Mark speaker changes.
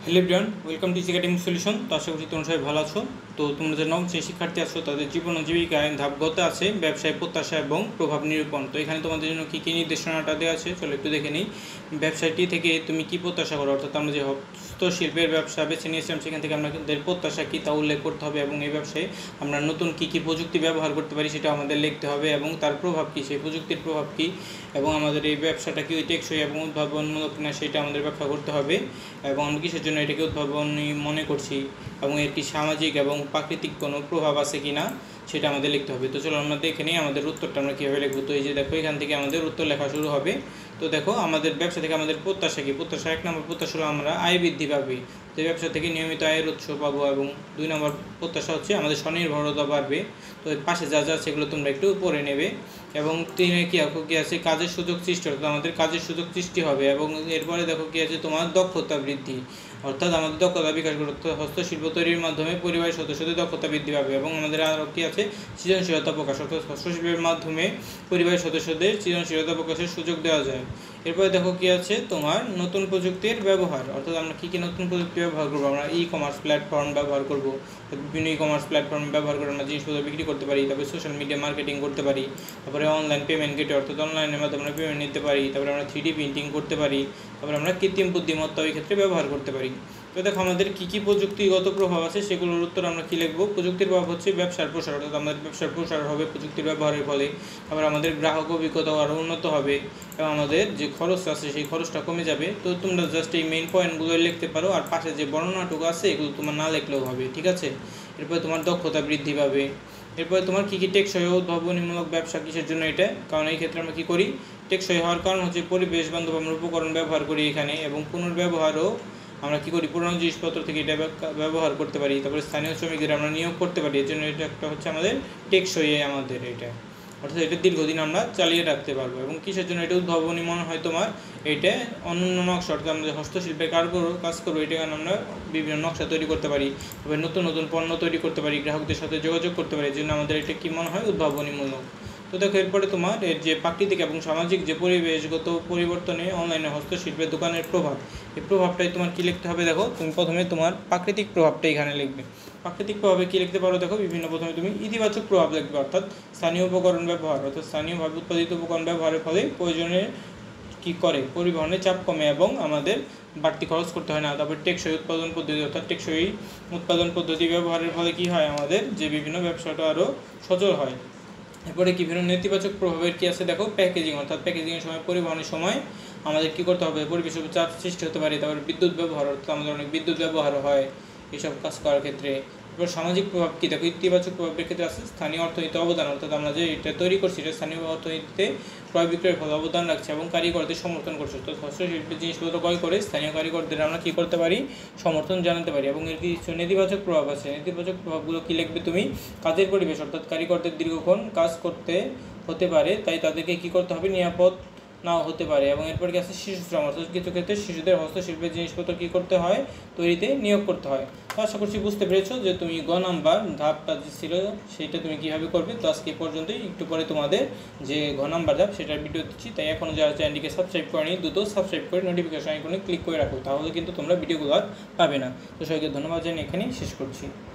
Speaker 1: Hello everyone, welcome to academic solution. তো আশা করছি তোমরা সবাই ভালো আছো। তো তোমরা যে নবম শ্রেণীর শিক্ষার্থী আছো তাদের জীবন ও জীবিকায় ধাপগত আছে ব্যবসায় প্রত্যাশা এবং প্রভাব নিরূপণ। তো এখানে তোমাদের জন্য কী কী নির্দেশনাটা দেওয়া আছে চলো একটু দেখে নিই। ব্যবসাটি থেকে তুমি কী প্রত্যাশা করো, অর্থাৎ আমরা যে হস্তশিল্পের ব্যবসা বেছে নিয়েছিলাম সেখান থেকে আমাদের প্রত্যাশা কী তা উল্লেখ করতে হবে এবং এই ব্যবসায় আমরা নতুন কী কী প্রযুক্তি ব্যবহার করতে পারি সেটা আমাদের লিখতে হবে এবং তার প্রভাব কী, সেই প্রযুক্তির প্রভাব কী এবং আমাদের এই ব্যবসাটা কি টেকসই এবং উদ্ভাবনমূলক কিনা সেটা আমাদের ব্যাখ্যা করতে হবে এবং আমরা কিসের জন্য এটাকে উদ্ভাবনী মনে করছি এবং এর কি সামাজিক এবং প্রাকৃতিক কোনো প্রভাব আছে কি না সেটা আমাদের লিখতে হবে। তো চলো আমরা দেখে নিই আমাদের উত্তরটা আমরা কীভাবে লিখবো। তো এই যে দেখো এখান থেকে আমাদের উত্তর লেখা শুরু হবে। তো দেখো আমাদের ব্যবসা থেকে আমাদের প্রত্যাশা কি, প্রত্যাশা 1 নম্বর প্রত্যাশা হলো আমরা আয় বৃদ্ধি পাবে, তো এই ব্যবসা থেকে নিয়মিত আয়ের উৎস পাবো এবং 2 নম্বর প্রত্যাশা হচ্ছে আমাদের স্বনির্ভরতা বাড়বে। তো এর পাশে যা যা সেগুলো তোমরা একটু পড়ে নেবে এবং 3 কী আছে কাজের সুযোগ সৃষ্টি, অর্থাৎ আমাদের কাজের সুযোগ সৃষ্টি হবে এবং এরপরে দেখো কী আছে তোমার দক্ষতা বৃদ্ধি, অর্থাৎ আমাদের দক্ষতা বিকাশ করতে হস্তশিল্প তৈরির মাধ্যমে পরিবারের সদস্যদের দক্ষতা বৃদ্ধি পাবে এবং আমাদের আরও কী আছে সৃজনশীলতা প্রকাশ, অর্থাৎ হস্তশিল্পের মাধ্যমে পরিবারের সদস্যদের সৃজনশীলতা প্রকাশের সুযোগ দেওয়া যায়। এরপরে দেখো কী আছে তোমার নতুন প্রযুক্তির ব্যবহার, অর্থাৎ আমরা কী কী নতুন প্রযুক্তি ব্যবহার করবো, আমরা ই-কমার্স প্ল্যাটফর্ম ব্যবহার করব, বিভিন্ন ই-কমার্স প্ল্যাটফর্ম ব্যবহার করে আমরা জিনিসপত্র বিক্রি করতে পারি, তারপরে সোশ্যাল মিডিয়া মার্কেটিং করতে পারি, তারপরে অনলাইন পেমেন্ট গেটে অর্থাৎ অনলাইনের মাধ্যমে আমরা পেমেন্ট নিতে পারি, তারপরে আমরা 3D প্রিন্টিং করতে পারি, তারপরে আমরা কৃত্রিম বুদ্ধিমত্তা ওই ক্ষেত্রে ব্যবহার করতে পারি। তো দেখো আমাদের কী কী প্রযুক্তিগত প্রভাব আছে সেগুলোর উত্তর আমরা কী লিখবো। প্রযুক্তির প্রভাব হচ্ছে ব্যবসার প্রসার, অর্থাৎ আমাদের ব্যবসার প্রসার হবে প্রযুক্তির ব্যবহারের ফলে, আবার আমাদের গ্রাহক অভিজ্ঞতাও আরও উন্নত হবে এবং আমাদের যে খরচ আছে সেই খরচটা কমে যাবে। তো তোমরা জাস্ট এই মেইন পয়েন্টগুলো লিখতে পারো আর পাশে যে বর্ণনাটুকু আছে এগুলো তোমার না লিখলেও হবে, ঠিক আছে। এরপরে তোমার দক্ষতা বৃদ্ধি পাবে। এরপরে তোমার কী কী টেকসই ও উদ্ভাবনীমূলক ব্যবসা কিসের জন্য এটা, কারণ এই ক্ষেত্রে আমরা কী করি টেকসই হওয়ার কারণ হচ্ছে পরিবেশ বান্ধব আমরা উপকরণ ব্যবহার করি এখানে এবং পুনর্ব্যবহারও আমরা কী করি পুরনো জিনিসপত্র থেকে এটা ব্যবহার করতে পারি, তারপরে স্থানীয় শ্রমিকদের আমরা নিয়োগ করতে পারি, এর জন্য এটা একটা হচ্ছে আমাদের টেকসই আমাদের এটা, অর্থাৎ এটা দীর্ঘদিন আমরা চালিয়ে রাখতে পারবো। এবং কিসের জন্য এটা উদ্ভাবনী মনে হয় তোমার, এটা অন্যান্য নকশা, অর্থাৎ আমাদের হস্তশিল্পের কাজ করবো এটা কারণে আমরা বিভিন্ন নকশা তৈরি করতে পারি, তবে নতুন নতুন পণ্য তৈরি করতে পারি, গ্রাহকদের সাথে যোগাযোগ করতে পারি, এর জন্য আমাদের এটা কী মনে হয় উদ্ভাবনীমূলক। তো দেখো এরপরে তোমার এর যে প্রাকৃতিক এবং সামাজিক যে পরিবেশগত পরিবর্তনে অনলাইনে হস্তশিল্পের দোকানের প্রভাব, এই প্রভাবটাই তোমার কী লিখতে হবে। দেখো তুমি প্রথমে তোমার প্রাকৃতিক প্রভাবটা এখানে লিখবে। প্রাকৃতিক প্রভাবে কী লিখতে পারো, দেখো বিভিন্ন প্রথমে তুমি ইতিবাচক প্রভাব লিখবে, অর্থাৎ স্থানীয় উপকরণ ব্যবহার, অর্থাৎ স্থানীয়ভাবে উৎপাদিত উপকরণ ব্যবহারের ফলে প্রয়োজনে কী করে পরিবহনের চাপ কমে এবং আমাদের বাড়তি খরচ করতে হয় না। তারপর টেকসই উৎপাদন পদ্ধতি, অর্থাৎ টেকসই উৎপাদন পদ্ধতি ব্যবহারের ফলে কী হয় আমাদের যে বিভিন্ন ব্যবসাটা আরও সচল হয়। এরপরে কি বিভিন্ন নেতিবাচক প্রভাবের কী আছে, দেখো প্যাকেজিং, অর্থাৎ প্যাকেজিংয়ের সময় পরিবহনের সময় আমাদের কী করতে হবে পরিবেশের চাপ সৃষ্টি হতে পারে। তারপরে বিদ্যুৎ ব্যবহার, অর্থাৎ আমাদের অনেক বিদ্যুৎ ব্যবহার হয় এইসব কাজ করার ক্ষেত্রে। এরপর সামাজিক প্রভাব কী, দেখো ইতিবাচক প্রভাবের ক্ষেত্রে আছে স্থানীয় অর্থনীতিতে অবদান, অর্থাৎ আমরা যে এটা তৈরি করছি এটা স্থানীয় অর্থনীতিতে ক্রয় বিক্রয়ের ফলে অবদান রাখছে এবং কারিগরদের সমর্থন করছে। তো হস্তশিল্পের জিনিসপত্র ক্রয় করে স্থানীয় কারিগরদের আমরা কী করতে পারি সমর্থন জানাতে পারি। এবং এর কিছু নেতিবাচক প্রভাব আছে, নেতিবাচক প্রভাবগুলো কী লিখবে তুমি, কাজের পরিবেশ, অর্থাৎ কারিগরদের দীর্ঘক্ষণ কাজ করতে হতে পারে, তাই তাদেরকে কী করতে হবে নিরাপদ নাও হতে পারে। এবং এরপর কি আছে শিশু শ্রম, অর্থাৎ কিছু ক্ষেত্রে শিশুদের হস্তশিল্পের জিনিসপত্র কী করতে হয় তৈরিতে নিয়োগ করতে হয়। তো আশা করছি বুঝতে পেরেছো যে তুমি গ নাম্বার ধাপটা যে ছিল সেইটা তুমি কীভাবে করবে। তো আজকে পর্যন্তই, একটু পরে তোমাদের যে ঘ নাম্বার ধাপ সেটার ভিডিও দিচ্ছি, তাই এখনও যারা চ্যানেলটিকে সাবস্ক্রাইব করেনি দ্রুত সাবস্ক্রাইব করে নোটিফিকেশন আইকনে ক্লিক করে রাখো, তাহলে কিন্তু তোমরা ভিডিওগুলো আর পাবে না। তো সবাইকে ধন্যবাদ জানিয়ে এখানেই শেষ করছি।